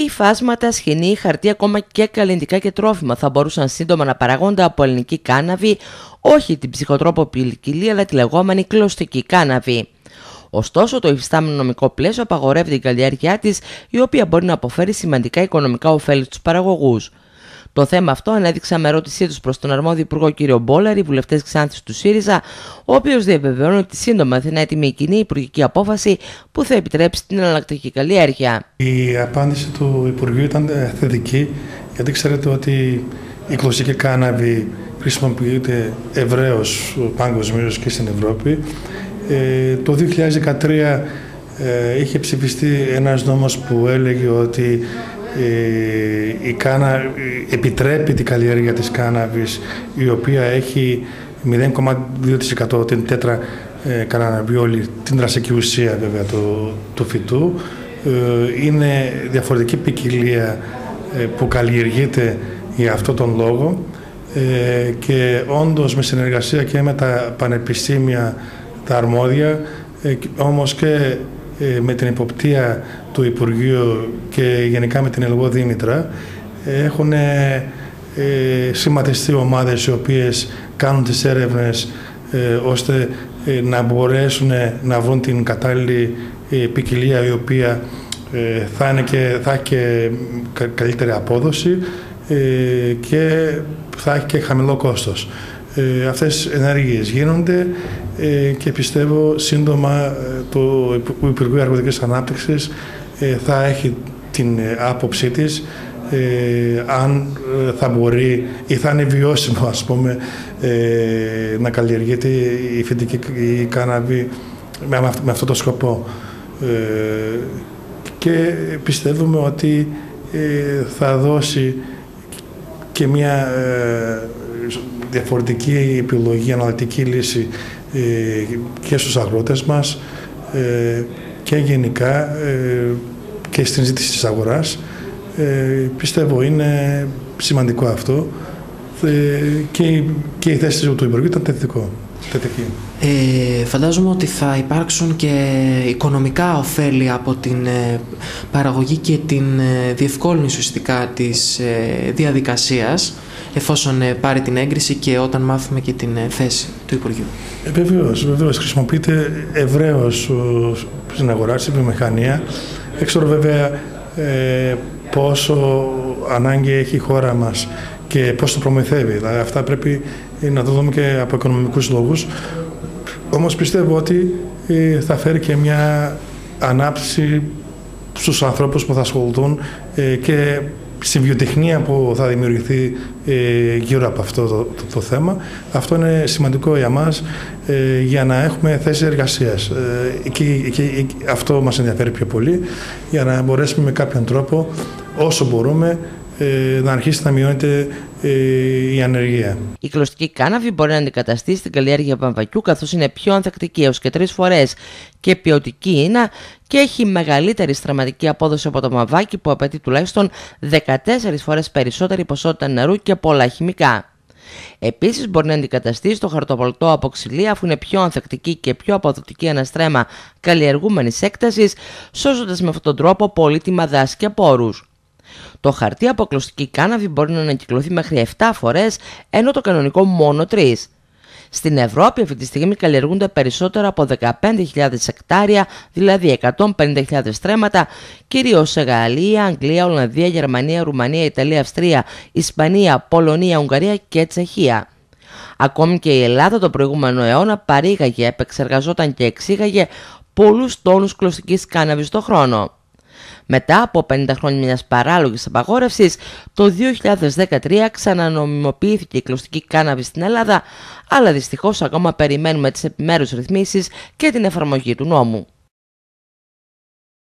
υφάσματα, σχοινή, χαρτί, ακόμα και καλλιντικά και τρόφιμα θα μπορούσαν σύντομα να παραγόνται από ελληνική κάναβη, όχι την ψυχοτρόπο ποικιλία, αλλά τη λεγόμενη κλωστική κάναβη. Ωστόσο, το υφιστάμενο νομικό πλαίσιο απαγορεύει την καλλιέργειά της, η οποία μπορεί να αποφέρει σημαντικά οικονομικά ωφέλη στους παραγωγούς. Το θέμα αυτό ανέδειξαν με ερώτησή τους προς τον αρμόδιο υπουργό κ. Μπόλαρη, βουλευτές Ξάνθης του ΣΥΡΙΖΑ, ο οποίος διαβεβαιώνει ότι σύντομα θα είναι έτοιμη η κοινή υπουργική απόφαση που θα επιτρέψει την εναλλακτική καλλιέργεια. Η απάντηση του Υπουργείου ήταν θετική, γιατί ξέρετε ότι η κλωστική κάναβη χρησιμοποιείται ευρέως παγκοσμίως και στην Ευρώπη. Το 2013 είχε ψηφιστεί ένας νόμος που έλεγε ότι επιτρέπει την καλλιέργεια της κάναβης, η οποία έχει 0,2% την τέτρα καναβιόλη, την δραστική ουσία βέβαια του φυτού. Είναι διαφορετική ποικιλία που καλλιεργείται για αυτόν τον λόγο και όντως με συνεργασία και με τα πανεπιστήμια τα αρμόδια, όμως και με την υποπτία του Υπουργείου και γενικά με την ΕΛΓΟ Δήμητρα, έχουν σχηματιστεί ομάδες οι οποίες κάνουν τις έρευνες ώστε να μπορέσουν να βρουν την κατάλληλη ποικιλία, η οποία θα έχει και καλύτερη απόδοση και θα έχει και χαμηλό κόστος. Αυτές οι ενέργειες γίνονται και πιστεύω σύντομα το Υπουργείο Αγροτικής Ανάπτυξης θα έχει την άποψή της αν θα μπορεί ή θα είναι βιώσιμο, ας πούμε, να καλλιεργείται η φυτική κάναβη με αυτό το σκοπό. Και πιστεύουμε ότι θα δώσει και μια διαφορετική επιλογή, αναλυτική λύση και στους αγρότες μας και γενικά και στην ζήτηση της αγοράς. Πιστεύω είναι σημαντικό αυτό και η θέση του Υπουργείου ήταν θετική. Φαντάζομαι ότι θα υπάρξουν και οικονομικά ωφέλη από την παραγωγή και την διευκόλυνση ουσιαστικά της διαδικασίας, εφόσον πάρει την έγκριση και όταν μάθουμε και την θέση του Υπουργείου. Βεβαίως. Χρησιμοποιείται ευρέως στην αγορά, στην βιομηχανία. Έξω βέβαια πόσο ανάγκη έχει η χώρα μας και πώς το προμηθεύει. Δηλαδή, αυτά πρέπει να το δούμε και από οικονομικούς λόγους. Όμως πιστεύω ότι θα φέρει και μια ανάπτυξη στους ανθρώπους που θα ασχοληθούν και στη βιοτεχνία που θα δημιουργηθεί γύρω από αυτό το θέμα. Αυτό είναι σημαντικό για μας για να έχουμε θέσεις εργασίας. Και αυτό μας ενδιαφέρει πιο πολύ, για να μπορέσουμε με κάποιον τρόπο, όσο μπορούμε, να αρχίσει να μειώνεται η ανεργία. Η κλωστική κάναβη μπορεί να αντικαταστήσει την καλλιέργεια βαμβακιού, καθώς είναι πιο ανθεκτική έως και 3 φορές και ποιοτική ίνα και έχει μεγαλύτερη στραματική απόδοση από το βαμβάκι, που απαιτεί τουλάχιστον 14 φορές περισσότερη ποσότητα νερού και πολλά χημικά. Επίσης μπορεί να αντικαταστήσει το χαρτοπολτό από ξυλία, αφού είναι πιο ανθεκτική και πιο αποδοτική αναστρέμα καλλιεργούμενης έκτασης, σώζοντας με αυτόν τον τρόπο πολύτιμα δάση και πόρους. Το χαρτί από κλωστική κάναβη μπορεί να ανακυκλωθεί μέχρι 7 φορές, ενώ το κανονικό μόνο 3. Στην Ευρώπη αυτή τη στιγμή καλλιεργούνται περισσότερα από 15.000 εκτάρια, δηλαδή 150.000 στρέμματα, κυρίως σε Γαλλία, Αγγλία, Ολλανδία, Γερμανία, Ρουμανία, Ιταλία, Αυστρία, Ισπανία, Πολωνία, Ουγγαρία και Τσεχία. Ακόμη και η Ελλάδα τον προηγούμενο αιώνα παρήγαγε, επεξεργαζόταν και εξήγαγε πολλούς τόνους κλωστικής κάναβης το χρόνο. Μετά από 50 χρόνια μιας παράλογης απαγόρευσης, το 2013 ξανανομιμοποιήθηκε η κλωστική κάναβη στην Ελλάδα, αλλά δυστυχώς ακόμα περιμένουμε τις επιμέρους ρυθμίσεις και την εφαρμογή του νόμου.